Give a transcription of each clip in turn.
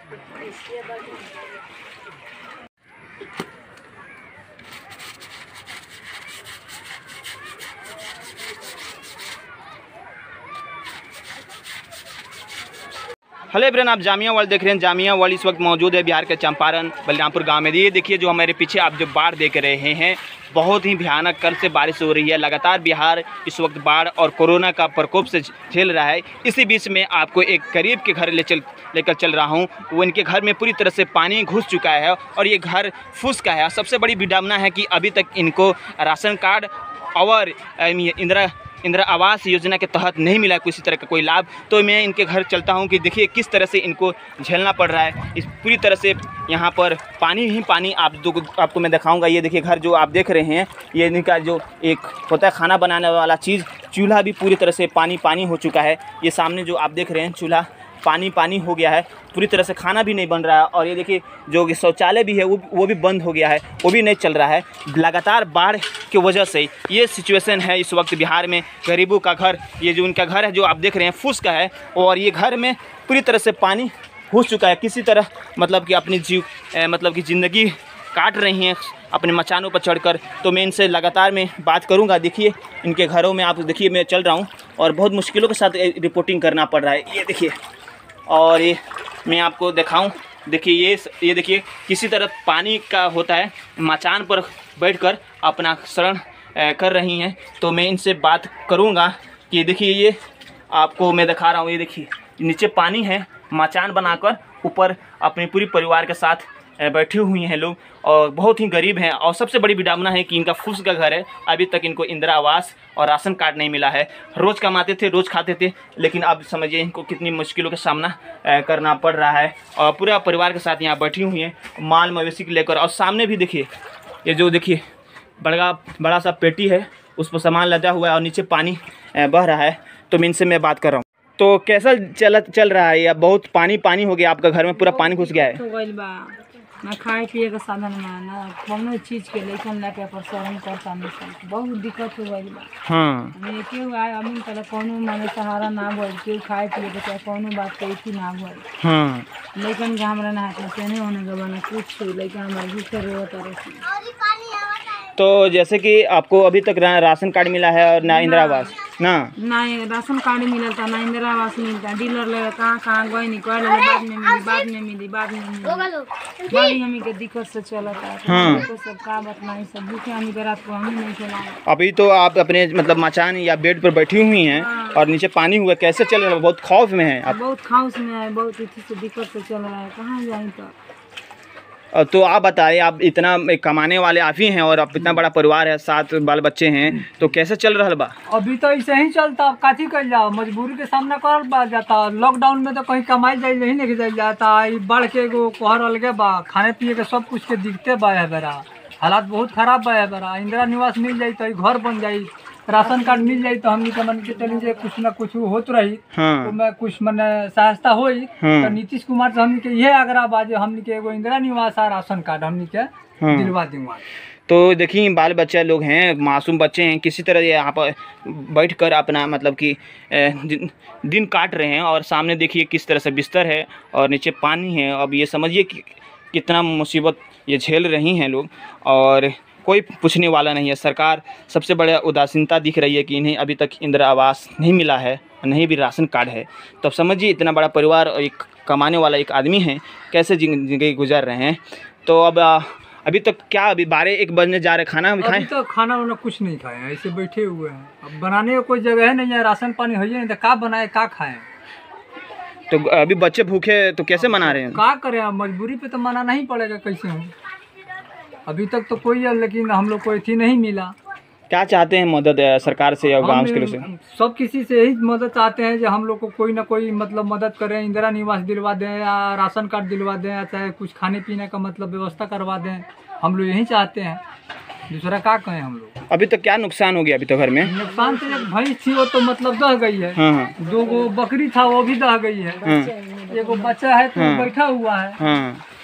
Hello everyone, आप Jamia world देख रहे हैं। जामिया वर्ल्ड इस वक्त मौजूद है बिहार के चंपारण बलरामपुर गांव में। ये देखिए जो हमारे पीछे आप जो बाढ़ देख रहे हैं, बहुत ही भयानक कल से बारिश हो रही है। लगातार बिहार इस वक्त बाढ़ और कोरोना का प्रकोप से झेल रहा है। इसी बीच में आपको एक गरीब के घर लेकर चल रहा हूँ। वो इनके घर में पूरी तरह से पानी घुस चुका है और ये घर फूस का है। सबसे बड़ी विडंबना है कि अभी तक इनको राशन कार्ड और इंदिरा आवास योजना के तहत नहीं मिला किसी तरह का कोई लाभ। तो मैं इनके घर चलता हूं कि देखिए किस तरह से इनको झेलना पड़ रहा है। इस पूरी तरह से यहाँ पर पानी ही पानी आपको मैं दिखाऊंगा। ये देखिए घर जो आप देख रहे हैं, ये इनका जो एक होता है खाना बनाने वाला चीज़, चूल्हा भी पूरी तरह से पानी हो चुका है। ये सामने जो आप देख रहे हैं चूल्हा पानी हो गया है, पूरी तरह से खाना भी नहीं बन रहा है। और ये देखिए जो शौचालय भी है वो भी बंद हो गया है, वो भी नहीं चल रहा है। लगातार बाढ़ की वजह से ये सिचुएशन है इस वक्त बिहार में। गरीबों का घर, ये जो उनका घर है जो आप देख रहे हैं फूस का है, और ये घर में पूरी तरह से पानी घुस चुका है। किसी तरह मतलब कि अपनी ज़िंदगी काट रही हैं अपने मचानों पर चढ़कर। तो मैं इनसे लगातार मैं बात करूंगा। देखिए इनके घरों में आप देखिए मैं चल रहा हूं और बहुत मुश्किलों के साथ रिपोर्टिंग करना पड़ रहा है। ये देखिए, और ये मैं आपको दिखाऊं। देखिए ये देखिए किसी तरह पानी का होता है, मचान पर बैठकर अपना शरण कर रही हैं। तो मैं इनसे बात करूंगा कि देखिए ये आपको मैं दिखा रहा हूँ। ये देखिए नीचे पानी है, मचान बनाकर ऊपर अपने पूरी परिवार के साथ बैठे हुए हैं लोग, और बहुत ही गरीब हैं। और सबसे बड़ी विडंबना है कि इनका फूस का घर है, अभी तक इनको इंदिरा आवास और राशन कार्ड नहीं मिला है। रोज़ कमाते थे, रोज़ खाते थे, लेकिन अब समझिए इनको कितनी मुश्किलों का सामना करना पड़ रहा है। और पूरा परिवार के साथ यहाँ बैठी हुई हैं माल मवेशी को लेकर। और सामने भी देखिए ये जो देखिए बड़ा सा पेटी है, उस पर सामान लदा हुआ है और नीचे पानी बह रहा है। तो मैं इनसे बात कर रहा हूँ। तो कैसा चल रहा है? या बहुत पानी हो गया आपका घर में, पूरा पानी घुस गया है? ना खाए पिए का साधन में, ना कोनो चीज के लेकिन लेके पर सहन करता नहीं सब, बहुत दिक्कत हो गई बा। हाँ, मैं क्यों आए अमीन तले कोनो माने सहारा ना भइल, क्यों खाए पिए के चाहे कोनो बात के इसी ना भइल। हाँ, लेकिन हमरा ना हाथ में पेने होने के बना कुछ, लेकिन हमारे भूखे रोता रही। तो जैसे कि आपको अभी तक राशन कार्ड मिला है और ना इंदिरा आवास? ना राशन कार्ड मिलता, ना इंदिरा आवास मिलता। डीलर ले कहाँ गई नहीं, कह बाद में मिली बड़ी हमी के दिक्कत से चलता है। हाँ, तो सब का बतलाई, सब भूखे हमी के रात को हम नहीं चला। अभी तो आप अपने मचान या बेड पर बैठी हुई हैं। हाँ। और नीचे पानी हुआ, कैसे चल रहा है? बहुत खौफ में है आप? बहुत खौफ में है, बहुत इसी से दिक्कत से चल रहा है, कहाँ जाए। तो आप बताइए, आप इतना कमाने वाले आप ही हैं और आप इतना बड़ा परिवार है, 7 बाल बच्चे हैं, तो कैसे चल रहा बा? अभी तो ऐसे ही चलता, अब काची कर जाओ, मजबूरी के सामना कर बा जाता। लॉकडाउन में तो कहीं कमाई जाए नहीं लेके जाता, बढ़ के एगो कोहर अलगे बा, खाने पिए के सब कुछ के दिखते बा है बेरा। हालात बहुत खराब बा है बेरा। इंदिरा निवास मिल जाये तो घर बन जाये, राशन कार्ड मिल जाये तो हमनी के मन के चली जाए कुछ ना कुछ होत रही। हाँ। तो मैं कुछ मन सहायता होई। हाँ। तो नीतीश कुमार से हमनी के ये आग्रह बा जे हमनी के एगो इंदिरा निवास और राशन कार्ड हमनी के दिलवा दूंगा। तो देखिए बाल बच्चे लोग हैं, मासूम बच्चे हैं, किसी तरह यहाँ पर बैठकर अपना कि दिन काट रहे हैं। और सामने देखिए किस तरह से बिस्तर है और नीचे पानी है। अब ये समझिए कि कितना मुसीबत ये झेल रही हैं लोग, और कोई पूछने वाला नहीं है। सरकार सबसे बड़ा उदासीनता दिख रही है कि इन्हें अभी तक इंदिरा आवास नहीं मिला है, नहीं भी राशन कार्ड है। तो अब समझिए इतना बड़ा परिवार और एक कमाने वाला एक आदमी है, कैसे जिंदगी गुजार रहे हैं। तो अब अभी तक क्या, अभी 12-1 बजने जा रहे, खाना खाएं? अभी तो खाना वाना कुछ नहीं खाए हैं, ऐसे बैठे हुए हैं। अब बनाने को कोई जगह नहीं है, राशन पानी है नहीं, तो क्या बनाए क्या खाएं। तो अभी बच्चे भूखे तो कैसे मना रहे हैं? क्या करें, मजबूरी पे तो मनाना ही पड़ेगा, कैसे हो। अभी तक तो कोई है, लेकिन हम लोग को इतनी नहीं मिला। क्या चाहते हैं मदद सरकार से या गाँव के लोग से? सब किसी से यही मदद चाहते हैं जो हम लोग को कोई ना कोई मदद करें, इंदिरा निवास दिलवा दें या राशन कार्ड दिलवा दें, या चाहे कुछ खाने पीने का व्यवस्था करवा दें। हम लोग यही चाहते हैं, दूसरा क्या कहें हम लोग। अभी तक क्या नुकसान हो गया अभी तो घर में? नुकसान तो एक भैंस थी वो तो दह गई है। हाँ। 2 बकरी था वो भी दह गई है। एगो बच्चा है तो बैठा हुआ है।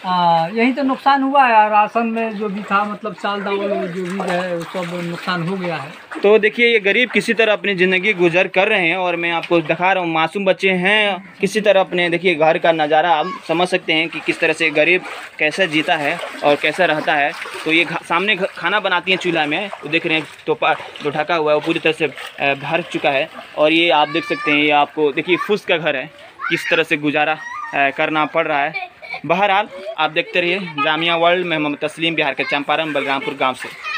यही तो नुकसान हुआ है। राशन में जो भी था मतलब चाल दावल जो भी है सब नुकसान हो गया है। तो देखिए ये गरीब किसी तरह अपनी ज़िंदगी गुजर कर रहे हैं और मैं आपको दिखा रहा हूँ मासूम बच्चे हैं किसी तरह अपने देखिए घर का नज़ारा आप समझ सकते हैं कि किस तरह से गरीब कैसे जीता है और कैसा रहता है। तो ये सामने खाना बनाती हैं चूल्हा में, तो देख रहे हैं टोपा जो ढका हुआ है वो पूरी तरह से भर चुका है। और ये आप देख सकते हैं ये आपको देखिए फुस का घर है, किस तरह से गुजारा करना पड़ रहा है। बहरहाल आप देखते रहिए जामिया वर्ल्ड में। मोहम्मद तस्लीम, बिहार के चंपारण बलरामपुर गाँव से।